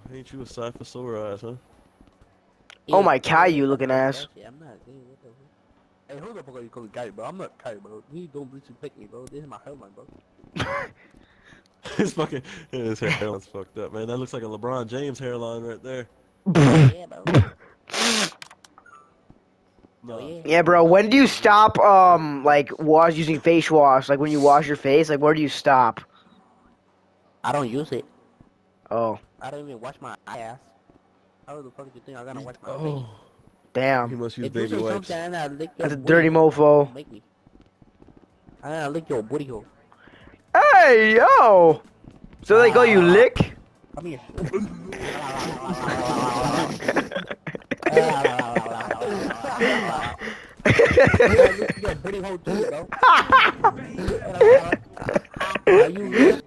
Ain't you a Cyphosaur ass, huh? Oh Yeah, my Caillou I'm looking not ass. that shit. I'm not gay. What the fuck? Hey, who the fuck are you calling guy, bro? I'm not Kai, bro. You don't disrespect me, bro. This is my hairline, bro. His fucking his hairline's fucked up, man. That looks like a LeBron James hairline right there. Oh yeah, bro. Oh No, yeah. Yeah, bro. When do you stop like wash using face wash? Like when you wash your face, like where do you stop? I don't use it. Oh, I don't even wash my ass. How the fuck do you think I gotta wash my face? oh, he damn. must use If you baby say wipes. something and I lick your That's a booty dirty hole, mofo. don't make me. I gotta lick your booty hole. Hey, yo. So they call you lick? Come here. I lick your booty hole too, bro. Are you really